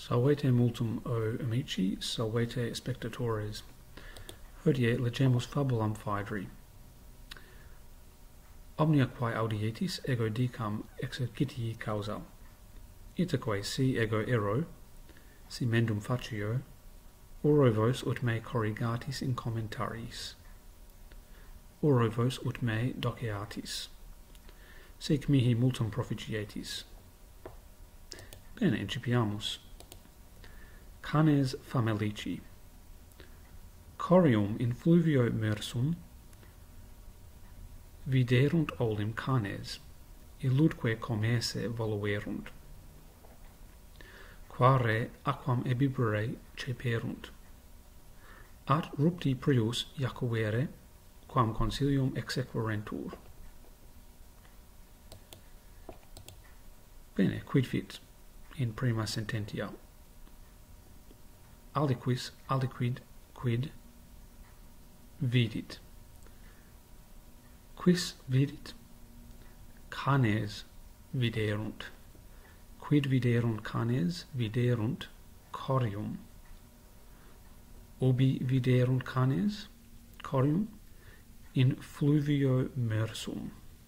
Salvete multum o amici, salvete spectatores. Hodie legemus fabulam Phaedri. Omnia quae audietis ego dicam exercitii causa. Itaque si ego ero, si mendum facio, oro vos ut me corrigatis in commentariis. Oro vos ut me doceatis. Sic mihi multum proficietis. Bene, incipiamus. Canes famelici. Corium in fluvio mersum viderunt olim canes, illudque comesse voluerunt. Quare aquam ebibere ceperunt. At rupti prius iacuere, quam consilium exequerentur. Bene, quid fit in prima sententia? Aliquis, aliquid, quid vidit. Quis vidit? Canes viderunt. Quid viderunt canes? Viderunt corium. Ubi viderunt canes? Corium? In fluvio mersum.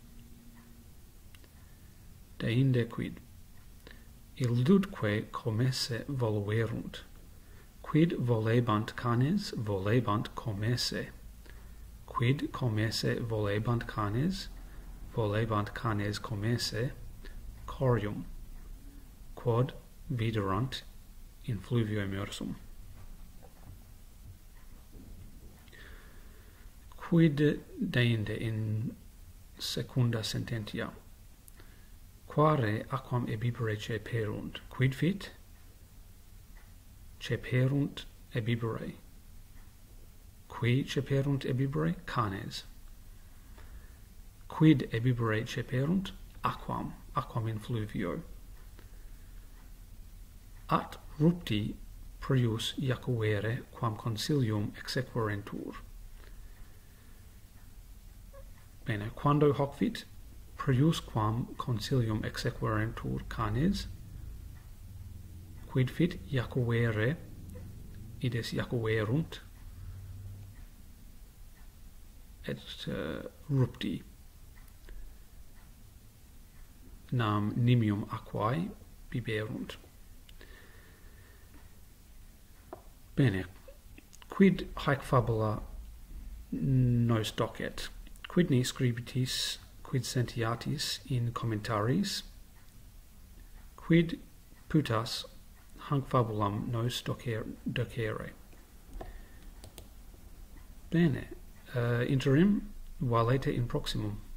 Deinde quid? Illudque commesse voluerunt. Quid volebant canes? Volebant commesse. Quid commesse volebant canes? Volebant canes commesse. Corium. Quod viderunt in fluvio mersum. Quid deinde in secunda sententia? Quare aquam ebibere ceperunt? Quid fit? Ceperunt ebibere. Qui ceperunt ebibere? Canes. Quid ebibere ceperunt? Aquam. Aquam in fluvio. At rupti prius iacuere quam consilium exequerentur. Bene, quando hoc fit? Prius quam consilium exequerentur canes. Quid fit? Iacuere. Ides iacuerunt. Et rupti. Nam nimium aquae biberunt. Bene, quid haec fabula nos docet? Quid ne scribitis, quid sentiatis in commentariis? Quid putas hanc fabulam nos docere? Bene, interim valete in proximum.